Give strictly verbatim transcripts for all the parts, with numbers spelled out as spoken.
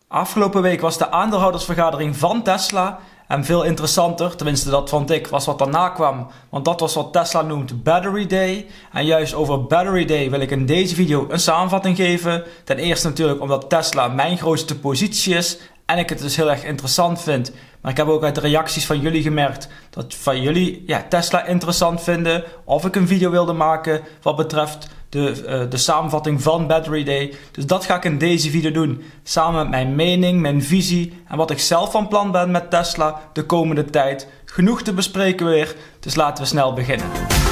Afgelopen week was de aandeelhoudersvergadering van Tesla. En veel interessanter, tenminste dat vond ik, was wat daarna kwam. Want dat was wat Tesla noemt Battery Day. En juist over Battery Day wil ik in deze video een samenvatting geven. Ten eerste natuurlijk omdat Tesla mijn grootste positie is. En ik het dus heel erg interessant vind. Maar ik heb ook uit de reacties van jullie gemerkt dat van jullie ja, Tesla interessant vinden. Of ik een video wilde maken wat betreft de, uh, de samenvatting van Battery Day. Dus dat ga ik in deze video doen. Samen met mijn mening, mijn visie en wat ik zelf van plan ben met Tesla de komende tijd. Genoeg te bespreken weer, dus laten we snel beginnen.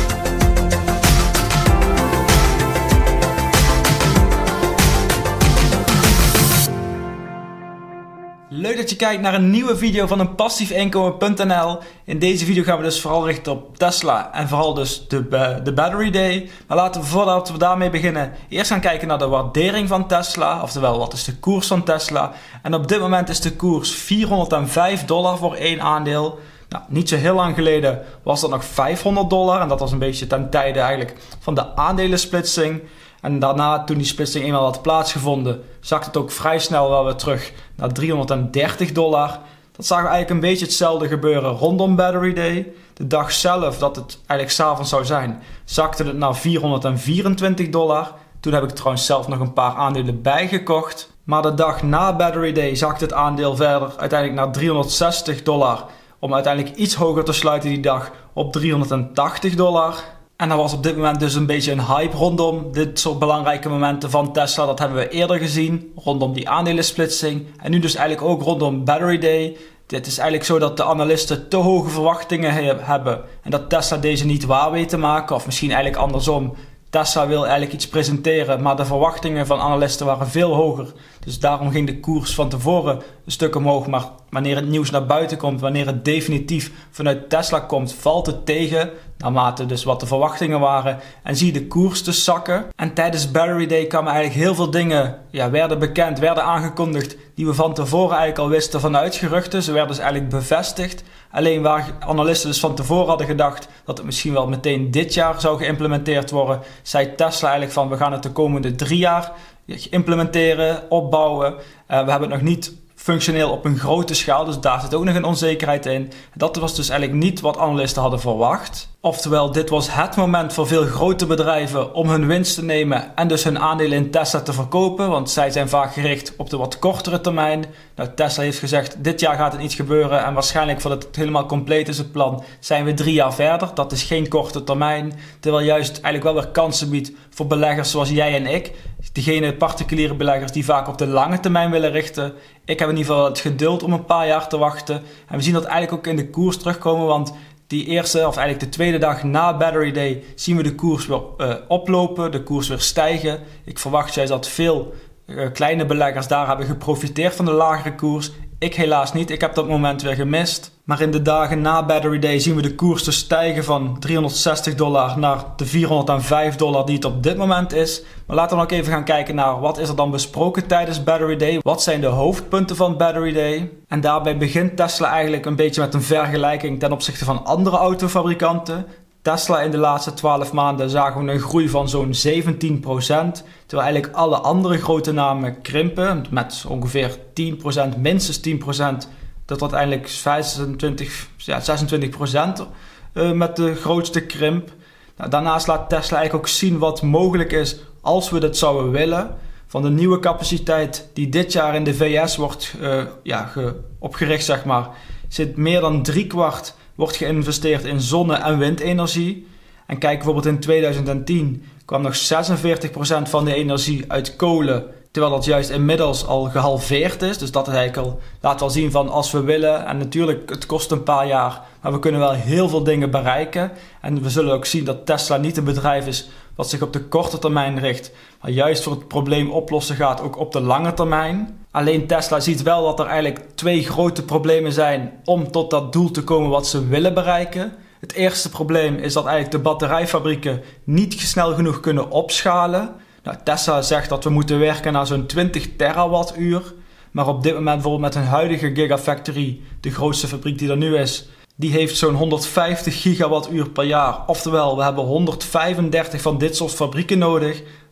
Leuk dat je kijkt naar een nieuwe video van een passief inkomen punt n l. In deze video gaan we dus vooral richten op Tesla en vooral dus de, de Battery Day. Maar laten we voordat we daarmee beginnen eerst gaan kijken naar de waardering van Tesla. Oftewel, wat is de koers van Tesla? En op dit moment is de koers vierhonderdvijf dollar voor één aandeel. Nou, niet zo heel lang geleden was dat nog vijfhonderd dollar. En dat was een beetje ten tijde eigenlijk van de aandelensplitsing. En daarna, toen die splitsing eenmaal had plaatsgevonden, zag het ook vrij snel wel weer terug naar driehonderddertig dollar. Dat zagen we eigenlijk een beetje hetzelfde gebeuren rondom Battery Day. De dag zelf, dat het eigenlijk 's avonds zou zijn, zakte het naar vierhonderdvierentwintig dollar. Toen heb ik trouwens zelf nog een paar aandelen bijgekocht. Maar de dag na Battery Day zakte het aandeel verder uiteindelijk naar driehonderdzestig dollar. Om uiteindelijk iets hoger te sluiten die dag op driehonderdtachtig dollar. En er was op dit moment dus een beetje een hype rondom dit soort belangrijke momenten van Tesla. Dat hebben we eerder gezien, rondom die aandelensplitsing. En nu dus eigenlijk ook rondom Battery Day. Dit is eigenlijk zo dat de analisten te hoge verwachtingen he hebben. En dat Tesla deze niet waar weet te maken. Of misschien eigenlijk andersom. Tesla wil eigenlijk iets presenteren, maar de verwachtingen van analisten waren veel hoger. Dus daarom ging de koers van tevoren een stuk omhoog. Maar wanneer het nieuws naar buiten komt, wanneer het definitief vanuit Tesla komt, valt het tegen. Naarmate dus wat de verwachtingen waren. En zie je de koers dus zakken. En tijdens Battery Day kwamen eigenlijk heel veel dingen, ja, werden bekend, werden aangekondigd. Die we van tevoren eigenlijk al wisten vanuit geruchten. Ze werden dus eigenlijk bevestigd. Alleen waar analisten dus van tevoren hadden gedacht dat het misschien wel meteen dit jaar zou geïmplementeerd worden, zei Tesla eigenlijk van we gaan het de komende drie jaar implementeren, opbouwen. Uh, we hebben het nog niet functioneel op een grote schaal, dus daar zit ook nog een onzekerheid in. Dat was dus eigenlijk niet wat analisten hadden verwacht. Oftewel, dit was het moment voor veel grote bedrijven om hun winst te nemen en dus hun aandelen in Tesla te verkopen, want zij zijn vaak gericht op de wat kortere termijn. Nou, Tesla heeft gezegd, dit jaar gaat het niet gebeuren en waarschijnlijk voordat het helemaal compleet is het plan, zijn we drie jaar verder. Dat is geen korte termijn, terwijl juist eigenlijk wel weer kansen biedt voor beleggers zoals jij en ik. Degene particuliere beleggers die vaak op de lange termijn willen richten. Ik heb in ieder geval het geduld om een paar jaar te wachten. En we zien dat eigenlijk ook in de koers terugkomen, want die eerste, of eigenlijk de tweede dag na Battery Day, zien we de koers weer uh, oplopen, de koers weer stijgen. Ik verwacht juist dat veel uh, kleine beleggers daar hebben geprofiteerd van de lagere koers. Ik helaas niet, ik heb dat moment weer gemist. Maar in de dagen na Battery Day zien we de koers dus stijgen van driehonderdzestig dollar naar de vierhonderdvijf dollar die het op dit moment is. Maar laten we ook even gaan kijken naar wat is er dan besproken tijdens Battery Day. Wat zijn de hoofdpunten van Battery Day? En daarbij begint Tesla eigenlijk een beetje met een vergelijking ten opzichte van andere autofabrikanten. Tesla in de laatste twaalf maanden zagen we een groei van zo'n zeventien procent. Terwijl eigenlijk alle andere grote namen krimpen met ongeveer tien procent, minstens tien procent. Dat wordt uiteindelijk vijfentwintig, ja, zesentwintig procent uh, met de grootste krimp. Nou, daarnaast laat Tesla eigenlijk ook zien wat mogelijk is als we dit zouden willen. Van de nieuwe capaciteit die dit jaar in de V S wordt uh, ja, ge, opgericht, zeg maar, zit meer dan driekwart wordt geïnvesteerd in zonne- en windenergie. En kijk bijvoorbeeld in tweeduizend tien kwam nog zesenveertig procent van de energie uit kolen. Terwijl dat juist inmiddels al gehalveerd is. Dus dat is eigenlijk al, laat wel zien van als we willen. En natuurlijk, het kost een paar jaar. Maar we kunnen wel heel veel dingen bereiken. En we zullen ook zien dat Tesla niet een bedrijf is wat zich op de korte termijn richt. Maar juist voor het probleem oplossen gaat ook op de lange termijn. Alleen Tesla ziet wel dat er eigenlijk twee grote problemen zijn om tot dat doel te komen wat ze willen bereiken. Het eerste probleem is dat eigenlijk de batterijfabrieken niet snel genoeg kunnen opschalen. Nou, Tesla zegt dat we moeten werken naar zo'n twintig terawattuur. Maar op dit moment bijvoorbeeld met hun huidige Gigafactory, de grootste fabriek die er nu is, die heeft zo'n honderdvijftig gigawattuur per jaar. Oftewel, we hebben honderdvijfendertig van dit soort fabrieken nodig.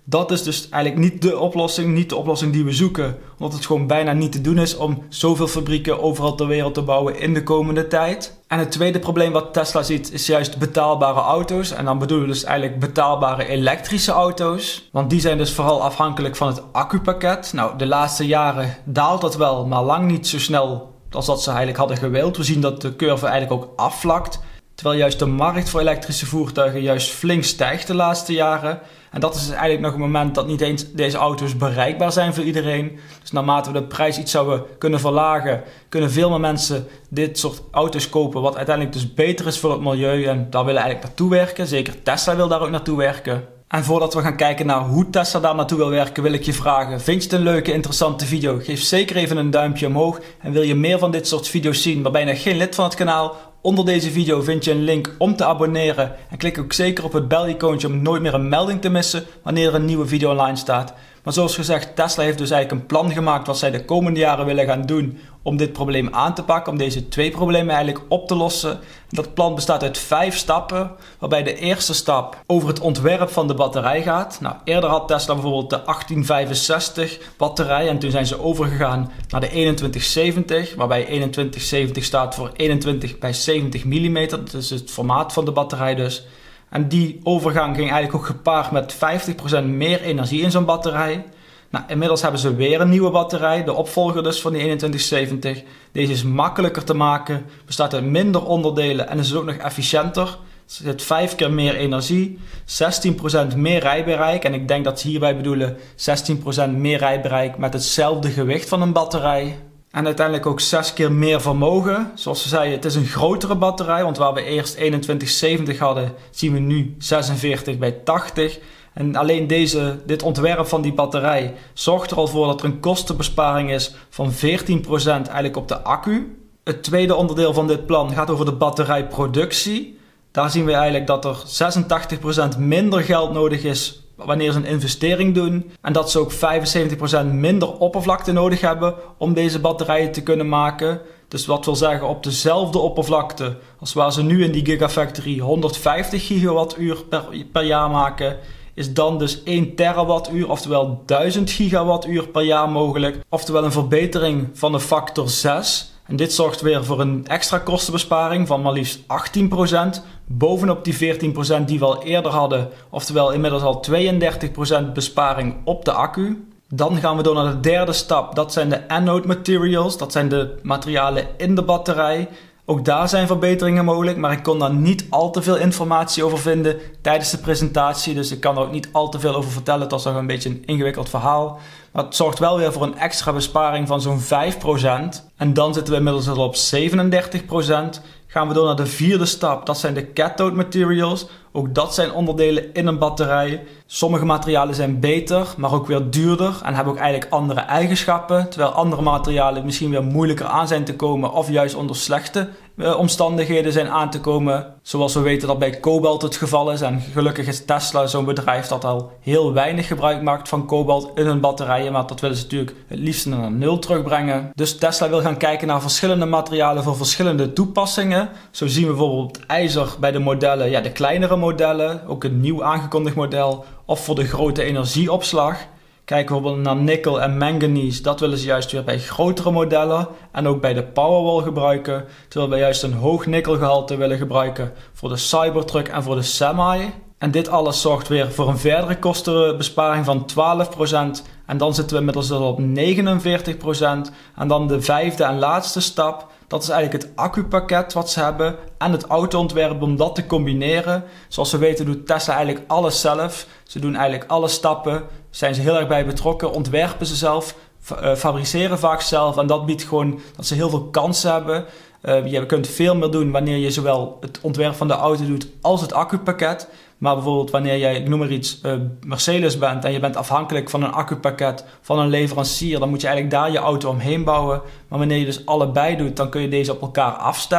Dat is dus eigenlijk niet de oplossing, niet de oplossing die we zoeken. Omdat het gewoon bijna niet te doen is om zoveel fabrieken overal ter wereld te bouwen in de komende tijd. En het tweede probleem wat Tesla ziet is juist betaalbare auto's. En dan bedoelen we dus eigenlijk betaalbare elektrische auto's. Want die zijn dus vooral afhankelijk van het accupakket. Nou, de laatste jaren daalt dat wel, maar lang niet zo snel als dat ze eigenlijk hadden gewild. We zien dat de curve eigenlijk ook afvlakt. Terwijl juist de markt voor elektrische voertuigen juist flink stijgt de laatste jaren. En dat is dus eigenlijk nog een moment dat niet eens deze auto's bereikbaar zijn voor iedereen. Dus naarmate we de prijs iets zouden kunnen verlagen, kunnen veel meer mensen dit soort auto's kopen. Wat uiteindelijk dus beter is voor het milieu. En daar willen we eigenlijk naartoe werken. Zeker Tesla wil daar ook naartoe werken. En voordat we gaan kijken naar hoe Tesla daar naartoe wil werken, wil ik je vragen: vind je het een leuke, interessante video? Geef zeker even een duimpje omhoog. En wil je meer van dit soort video's zien, maar ben je nog geen lid van het kanaal? Onder deze video vind je een link om te abonneren. En klik ook zeker op het bel-icoontje om nooit meer een melding te missen wanneer er een nieuwe video online staat. Maar zoals gezegd, Tesla heeft dus eigenlijk een plan gemaakt wat zij de komende jaren willen gaan doen om dit probleem aan te pakken, om deze twee problemen eigenlijk op te lossen. Dat plan bestaat uit vijf stappen, waarbij de eerste stap over het ontwerp van de batterij gaat. Nou, eerder had Tesla bijvoorbeeld de achttien vijfenzestig batterij en toen zijn ze overgegaan naar de eenentwintig zeventig, waarbij eenentwintig zeventig staat voor eenentwintig bij zeventig millimeter, dat is het formaat van de batterij dus. En die overgang ging eigenlijk ook gepaard met vijftig procent meer energie in zo'n batterij. Nou, inmiddels hebben ze weer een nieuwe batterij, de opvolger dus van die eenentwintig zeventig. Deze is makkelijker te maken, bestaat uit minder onderdelen en is ook nog efficiënter. Er zit vijf keer meer energie, zestien procent meer rijbereik. En ik denk dat ze hierbij bedoelen zestien procent meer rijbereik met hetzelfde gewicht van een batterij. En uiteindelijk ook zes keer meer vermogen. Zoals we zeiden, het is een grotere batterij. Want waar we eerst eenentwintig zeventig hadden, zien we nu zesenveertig bij tachtig. En alleen deze, dit ontwerp van die batterij zorgt er al voor dat er een kostenbesparing is van veertien procent eigenlijk op de accu. Het tweede onderdeel van dit plan gaat over de batterijproductie. Daar zien we eigenlijk dat er zesentachtig procent minder geld nodig is wanneer ze een investering doen. En dat ze ook vijfenzeventig procent minder oppervlakte nodig hebben om deze batterijen te kunnen maken. Dus wat wil zeggen, op dezelfde oppervlakte als waar ze nu in die Gigafactory honderdvijftig gigawattuur per, per jaar maken, is dan dus één terawattuur, oftewel duizend gigawattuur per jaar mogelijk. Oftewel een verbetering van een factor zes. En dit zorgt weer voor een extra kostenbesparing van maar liefst achttien procent. Bovenop die veertien procent die we al eerder hadden. Oftewel inmiddels al tweeëndertig procent besparing op de accu. Dan gaan we door naar de derde stap. Dat zijn de anode materials. Dat zijn de materialen in de batterij. Ook daar zijn verbeteringen mogelijk, maar ik kon daar niet al te veel informatie over vinden tijdens de presentatie. Dus ik kan er ook niet al te veel over vertellen. Het was nog een beetje een ingewikkeld verhaal. Maar het zorgt wel weer voor een extra besparing van zo'n vijf procent. En dan zitten we inmiddels al op zevenendertig procent. Gaan we door naar de vierde stap. Dat zijn de cathode materials. Ook dat zijn onderdelen in een batterij. Sommige materialen zijn beter, maar ook weer duurder en hebben ook eigenlijk andere eigenschappen. Terwijl andere materialen misschien weer moeilijker aan zijn te komen of juist onder slechte uh, omstandigheden zijn aan te komen. Zoals we weten dat bij kobalt het geval is. En gelukkig is Tesla zo'n bedrijf dat al heel weinig gebruik maakt van kobalt in hun batterijen. Maar dat willen ze natuurlijk het liefst naar nul terugbrengen. Dus Tesla wil gaan kijken naar verschillende materialen voor verschillende toepassingen. Zo zien we bijvoorbeeld ijzer bij de modellen, ja, de kleinere modellen, ook een nieuw aangekondigd model, of voor de grote energieopslag. Kijken we bijvoorbeeld naar nikkel en manganese, dat willen ze juist weer bij grotere modellen en ook bij de Powerwall gebruiken, terwijl we juist een hoog nikkelgehalte willen gebruiken voor de Cybertruck en voor de Semi. En dit alles zorgt weer voor een verdere kostenbesparing van twaalf procent en dan zitten we inmiddels al op negenenveertig procent. En dan de vijfde en laatste stap, dat is eigenlijk het accupakket wat ze hebben en het autoontwerp om dat te combineren. Zoals we weten doet Tesla eigenlijk alles zelf. Ze doen eigenlijk alle stappen, zijn ze heel erg bij betrokken, ontwerpen ze zelf, uh, fabriceren vaak zelf. En dat biedt gewoon dat ze heel veel kansen hebben. Uh, je kunt veel meer doen wanneer je zowel het ontwerp van de auto doet als het accupakket. Maar bijvoorbeeld wanneer jij, ik noem maar iets, uh, Mercedes bent en je bent afhankelijk van een accupakket van een leverancier, dan moet je eigenlijk daar je auto omheen bouwen. Maar wanneer je dus allebei doet, dan kun je deze op elkaar afstemmen.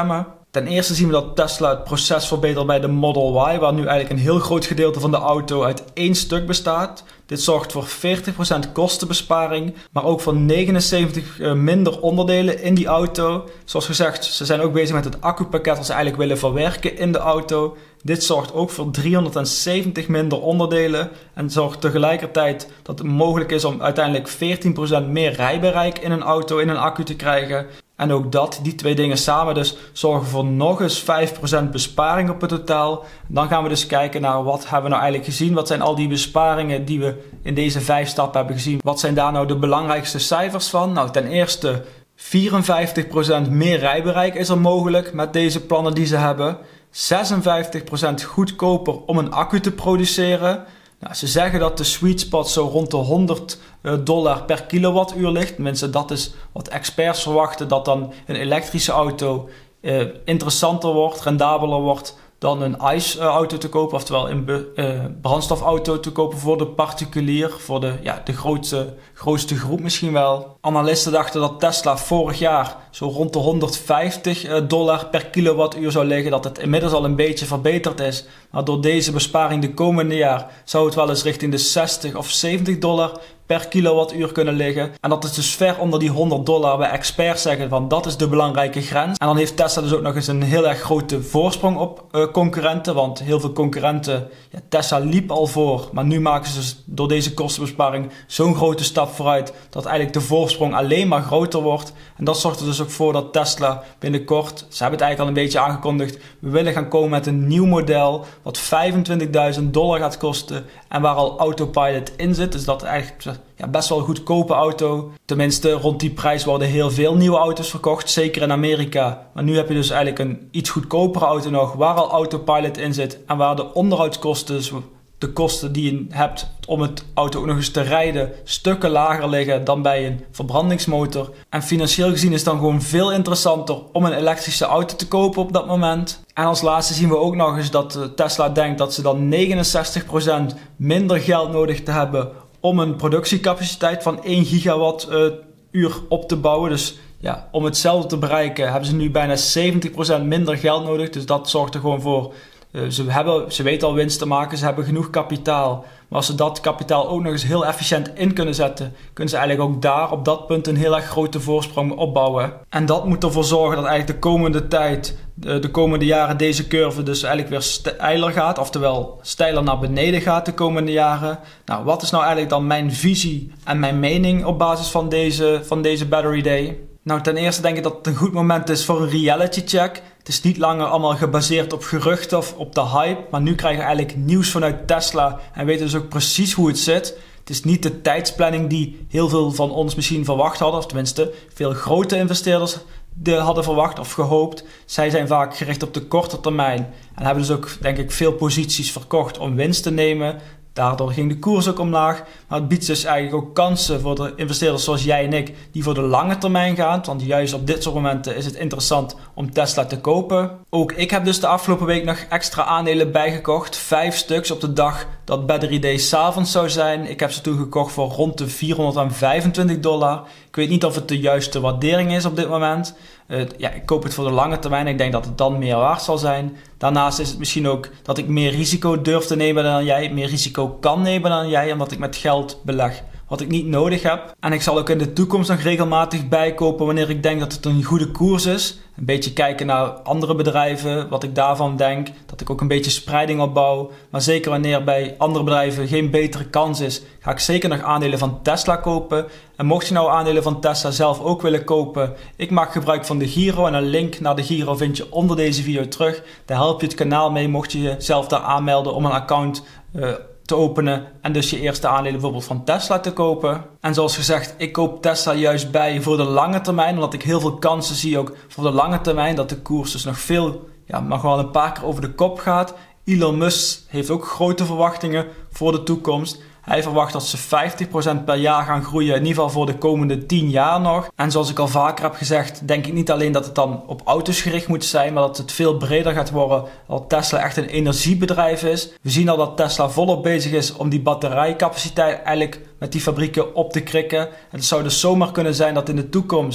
Ten eerste zien we dat Tesla het proces verbetert bij de Model Y, waar nu eigenlijk een heel groot gedeelte van de auto uit één stuk bestaat. Dit zorgt voor veertig procent kostenbesparing, maar ook voor negenenzeventig minder onderdelen in die auto. Zoals gezegd, ze zijn ook bezig met het accupakket dat ze eigenlijk willen verwerken in de auto. Dit zorgt ook voor driehonderdzeventig minder onderdelen en zorgt tegelijkertijd dat het mogelijk is om uiteindelijk veertien procent meer rijbereik in een auto, in een accu te krijgen. En ook dat, die twee dingen samen dus, zorgen voor nog eens vijf procent besparing op het totaal. Dan gaan we dus kijken naar wat hebben we nou eigenlijk gezien. Wat zijn al die besparingen die we in deze vijf stappen hebben gezien. Wat zijn daar nou de belangrijkste cijfers van? Nou, ten eerste vierenvijftig procent meer rijbereik is er mogelijk met deze plannen die ze hebben. zesenvijftig procent goedkoper om een accu te produceren. Nou, ze zeggen dat de sweet spot zo rond de honderd dollar per kilowattuur ligt. Tenminste, dat is wat experts verwachten, dat dan een elektrische auto uh, interessanter wordt, rendabeler wordt dan een I C E-auto te kopen, oftewel een uh, brandstofauto te kopen voor de particulier, voor de, ja, de grootste, grootste groep misschien wel. Analisten dachten dat Tesla vorig jaar zo rond de honderdvijftig dollar per kilowattuur zou liggen, dat het inmiddels al een beetje verbeterd is. Maar door deze besparing de komende jaar zou het wel eens richting de zestig of zeventig dollar per kilowattuur kunnen liggen. En dat is dus ver onder die honderd dollar, waar experts zeggen van dat is de belangrijke grens. En dan heeft Tesla dus ook nog eens een heel erg grote voorsprong op uh, concurrenten, want heel veel concurrenten, ja, Tesla liep al voor, maar nu maken ze dus door deze kostenbesparing zo'n grote stap vooruit, dat eigenlijk de voorsprong alleen maar groter wordt. En dat zorgt er dus ook voor dat Tesla binnenkort, ze hebben het eigenlijk al een beetje aangekondigd, we willen gaan komen met een nieuw model, wat vijfentwintigduizend dollar gaat kosten en waar al autopilot in zit. Dus dat is eigenlijk ja, best wel een goedkope auto. Tenminste, rond die prijs worden heel veel nieuwe auto's verkocht, zeker in Amerika. Maar nu heb je dus eigenlijk een iets goedkopere auto nog, waar al autopilot in zit en waar de onderhoudskosten, dus de kosten die je hebt om het auto ook nog eens te rijden, stukken lager liggen dan bij een verbrandingsmotor. En financieel gezien is het dan gewoon veel interessanter om een elektrische auto te kopen op dat moment. En als laatste zien we ook nog eens dat Tesla denkt dat ze dan negenenzestig procent minder geld nodig te hebben om een productiecapaciteit van één gigawattuur uh, op te bouwen. Dus ja, om hetzelfde te bereiken hebben ze nu bijna zeventig procent minder geld nodig. Dus dat zorgt er gewoon voor. Uh, ze, hebben, ze weten al winst te maken, ze hebben genoeg kapitaal. Maar als ze dat kapitaal ook nog eens heel efficiënt in kunnen zetten, kunnen ze eigenlijk ook daar op dat punt een heel erg grote voorsprong opbouwen. En dat moet ervoor zorgen dat eigenlijk de komende tijd, de, de komende jaren, deze curve dus eigenlijk weer steiler gaat. Oftewel steiler naar beneden gaat de komende jaren. Nou, wat is nou eigenlijk dan mijn visie en mijn mening op basis van deze, van deze Battery Day? Nou, ten eerste denk ik dat het een goed moment is voor een reality check. Het is niet langer allemaal gebaseerd op geruchten of op de hype, maar nu krijgen we eigenlijk nieuws vanuit Tesla en weten dus ook precies hoe het zit. Het is niet de tijdsplanning die heel veel van ons misschien verwacht hadden, of tenminste veel grote investeerders de hadden verwacht of gehoopt. Zij zijn vaak gericht op de korte termijn en hebben dus ook, denk ik, veel posities verkocht om winst te nemen. Daardoor ging de koers ook omlaag, maar het biedt dus eigenlijk ook kansen voor de investeerders zoals jij en ik, die voor de lange termijn gaan, want juist op dit soort momenten is het interessant om Tesla te kopen. Ook ik heb dus de afgelopen week nog extra aandelen bijgekocht, vijf stuks op de dag dat Battery Day 's avonds zou zijn. Ik heb ze toen gekocht voor rond de vierhonderdvijfentwintig dollar. Ik weet niet of het de juiste waardering is op dit moment. Uh, ja, ik koop het voor de lange termijn. Ik denk dat het dan meer waard zal zijn. Daarnaast is het misschien ook dat ik meer risico durf te nemen dan jij. Meer risico kan nemen dan jij, omdat ik met geld beleg wat ik niet nodig heb. En ik zal ook in de toekomst nog regelmatig bijkopen wanneer ik denk dat het een goede koers is. Een beetje kijken naar andere bedrijven, wat ik daarvan denk. Dat ik ook een beetje spreiding opbouw. Maar zeker wanneer bij andere bedrijven geen betere kans is, ga ik zeker nog aandelen van Tesla kopen. En mocht je nou aandelen van Tesla zelf ook willen kopen, ik maak gebruik van de Giro. En een link naar de Giro vind je onder deze video terug. Daar help je het kanaal mee, mocht je jezelf daar aanmelden om een account uh, te openen en dus je eerste aandelen bijvoorbeeld van Tesla te kopen. En zoals gezegd, ik koop Tesla juist bij voor de lange termijn, omdat ik heel veel kansen zie ook voor de lange termijn, dat de koers dus nog veel, ja, nog wel een paar keer over de kop gaat. Elon Musk heeft ook grote verwachtingen voor de toekomst. Hij verwacht dat ze vijftig procent per jaar gaan groeien, in ieder geval voor de komende tien jaar nog. En zoals ik al vaker heb gezegd, denk ik niet alleen dat het dan op auto's gericht moet zijn, maar dat het veel breder gaat worden, dat Tesla echt een energiebedrijf is. We zien al dat Tesla volop bezig is om die batterijcapaciteit eigenlijk met die fabrieken op te krikken. En het zou dus zomaar kunnen zijn dat in de toekomst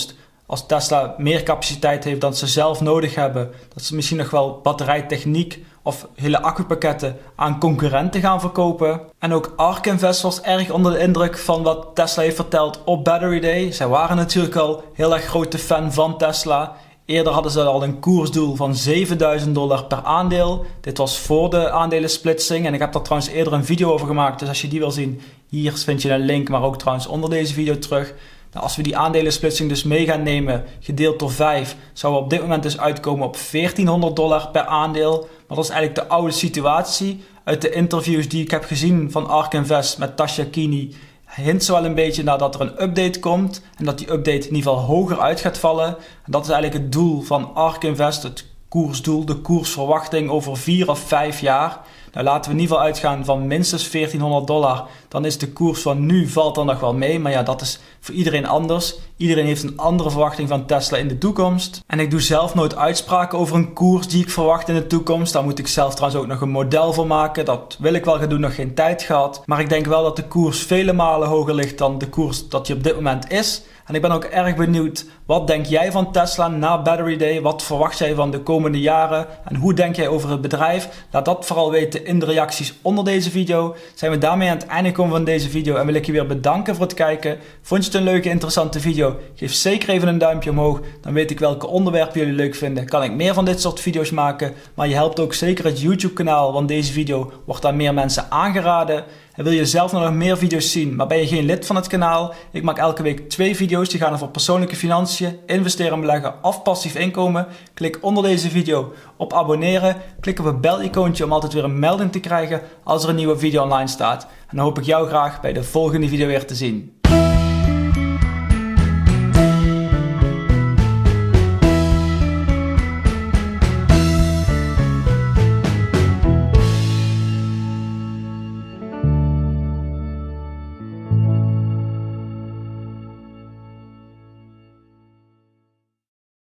als Tesla meer capaciteit heeft dan ze zelf nodig hebben, dat ze misschien nog wel batterijtechniek of hele accupakketten aan concurrenten gaan verkopen. En ook ARK Invest was erg onder de indruk van wat Tesla heeft verteld op Battery Day. Zij waren natuurlijk al heel erg grote fan van Tesla. Eerder hadden ze al een koersdoel van zevenduizend dollar per aandeel. Dit was voor de aandelensplitsing en ik heb daar trouwens eerder een video over gemaakt. Dus als je die wil zien, hier vind je een link, maar ook trouwens onder deze video terug. Nou, als we die aandelensplitsing dus mee gaan nemen, gedeeld door vijf, zouden we op dit moment dus uitkomen op veertienhonderd dollar per aandeel. Maar dat is eigenlijk de oude situatie. Uit de interviews die ik heb gezien van ARK Invest met Tasha Kini hint ze wel een beetje naar dat er een update komt en dat die update in ieder geval hoger uit gaat vallen. En dat is eigenlijk het doel van ARK Invest, het koersdoel, de koersverwachting over vier of vijf jaar. Nou, laten we in ieder geval uitgaan van minstens veertienhonderd dollar. Dan is de koers van nu valt er nog wel mee, maar ja, dat is voor iedereen anders. Iedereen heeft een andere verwachting van Tesla in de toekomst. En ik doe zelf nooit uitspraken over een koers die ik verwacht in de toekomst. Daar moet ik zelf trouwens ook nog een model voor maken. Dat wil ik wel gaan doen, nog geen tijd gehad. Maar ik denk wel dat de koers vele malen hoger ligt dan de koers dat die op dit moment is. En ik ben ook erg benieuwd, wat denk jij van Tesla na Battery Day? Wat verwacht jij van de komende jaren? En hoe denk jij over het bedrijf? Laat dat vooral weten in de reacties onder deze video. Zijn we daarmee aan het einde gekomen van deze video en wil ik je weer bedanken voor het kijken. Vond je het een leuke, interessante video? Geef zeker even een duimpje omhoog. Dan weet ik welke onderwerpen jullie leuk vinden. Kan ik meer van dit soort video's maken? Maar je helpt ook zeker het YouTube kanaal, want deze video wordt aan meer mensen aangeraden. En wil je zelf nog meer video's zien, maar ben je geen lid van het kanaal? Ik maak elke week twee video's die gaan over persoonlijke financiën, investeren en beleggen of passief inkomen. Klik onder deze video op abonneren. Klik op het bel-icoontje om altijd weer een melding te krijgen als er een nieuwe video online staat. En dan hoop ik jou graag bij de volgende video weer te zien.